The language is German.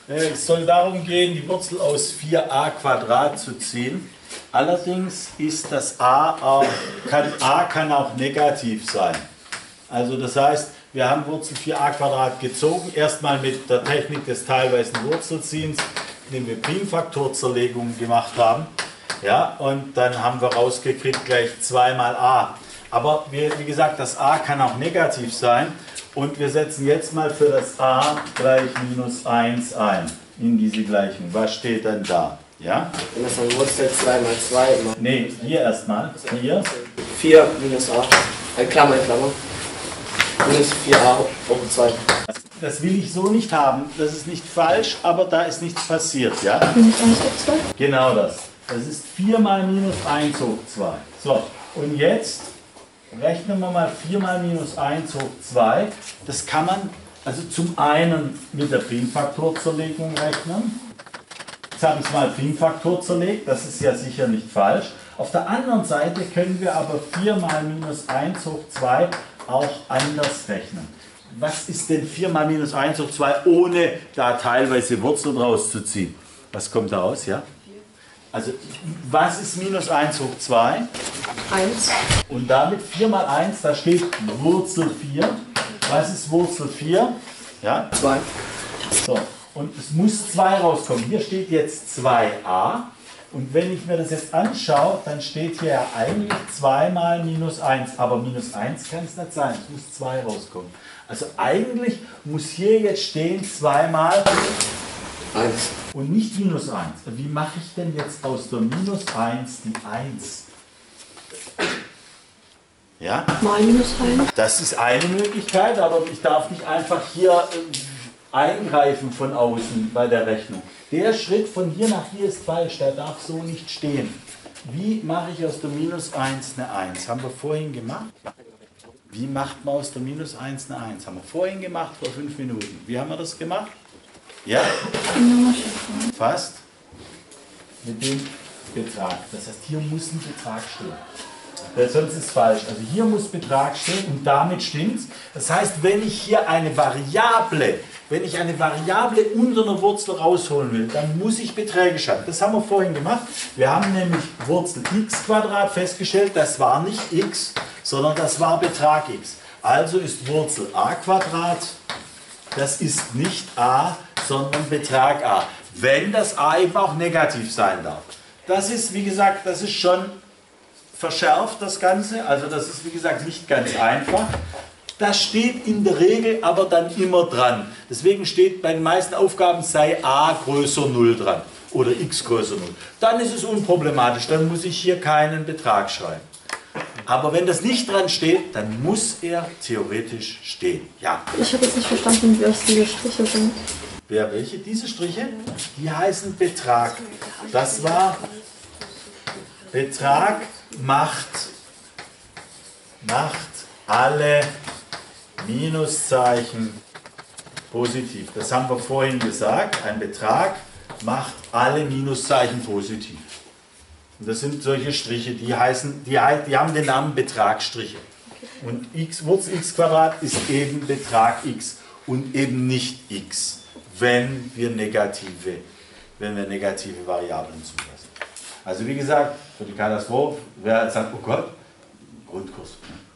Es soll darum gehen, die Wurzel aus 4a² zu ziehen. Allerdings ist das a kann auch negativ sein. Also das heißt, wir haben Wurzel 4a² gezogen, erstmal mit der Technik des teilweisen Wurzelziehens, indem wir Primfaktorzerlegungen gemacht haben. Ja, und dann haben wir rausgekriegt gleich 2 mal a. Aber wie gesagt, das a kann auch negativ sein. Und wir setzen jetzt mal für das a gleich -1 ein in diese Gleichung. Was steht denn da? Ja? Wenn das dann Wurzel 2 mal 2 immer. Ne, hier erstmal. Hier. 4 minus a. Klammer in Klammer. Minus 4a hoch 2. Das will ich so nicht haben. Das ist nicht falsch, aber da ist nichts passiert. Ja? Minus 1 hoch 2? Genau das. Das ist 4 mal -1 hoch 2. So, und jetzt rechnen wir mal 4 mal -1 hoch 2. Das kann man also zum einen mit der Primfaktorzerlegung rechnen. Jetzt habe ich mal Primfaktor zerlegt, das ist ja sicher nicht falsch. Auf der anderen Seite können wir aber 4 mal -1 hoch 2 auch anders rechnen. Was ist denn 4 mal -1 hoch 2, ohne da teilweise Wurzeln rauszuziehen? Was kommt da raus, ja? Also, was ist -1 hoch 2? 1. Und damit 4 mal 1, da steht Wurzel 4. Was ist Wurzel 4? Ja? 2. So, und es muss 2 rauskommen. Hier steht jetzt 2a. Und wenn ich mir das jetzt anschaue, dann steht hier ja eigentlich 2 mal -1. Aber -1 kann es nicht sein. Es muss 2 rauskommen. Also eigentlich muss hier jetzt stehen 2 mal 1. und nicht -1. Wie mache ich denn jetzt aus der -1 die 1? Ja? Mal -1. Das ist eine Möglichkeit, aber ich darf nicht einfach hier eingreifen von außen bei der Rechnung. Der Schritt von hier nach hier ist falsch, der darf so nicht stehen. Wie mache ich aus der -1 eine 1? Haben wir vorhin gemacht? Wie macht man aus der -1 eine 1? Haben wir vorhin gemacht, vor 5 Minuten. Wie haben wir das gemacht? Ja? Fast. Mit dem Betrag. Das heißt, hier muss ein Betrag stehen. Sonst ist es falsch. Also hier muss Betrag stehen und damit stimmt es. Das heißt, wenn ich hier eine Variable unter einer Wurzel rausholen will, dann muss ich Beträge schreiben. Das haben wir vorhin gemacht. Wir haben nämlich Wurzel x² festgestellt, das war nicht x, sondern das war Betrag x. Also ist Wurzel a², das ist nicht a, sondern Betrag a. Wenn das a eben auch negativ sein darf. Das ist, wie gesagt, das ist schon verschärft, das Ganze. Also das ist, wie gesagt, nicht ganz einfach. Das steht in der Regel aber dann immer dran. Deswegen steht bei den meisten Aufgaben, sei a größer 0 dran oder x größer 0. Dann ist es unproblematisch, dann muss ich hier keinen Betrag schreiben. Aber wenn das nicht dran steht, dann muss er theoretisch stehen. Ja. Ich habe jetzt nicht verstanden, was die Striche sind. Wer welche? Diese Striche? Die heißen Betrag. Das war Betrag macht alle Minuszeichen positiv. Das haben wir vorhin gesagt. Ein Betrag macht alle Minuszeichen positiv. Und das sind solche Striche, die haben den Namen Betragsstriche. Und Wurzel x² ist eben Betrag x und eben nicht x, wenn wir negative Variablen zulassen. Also wie gesagt, für die Katastrophe, wer sagt, oh Gott, Grundkurs.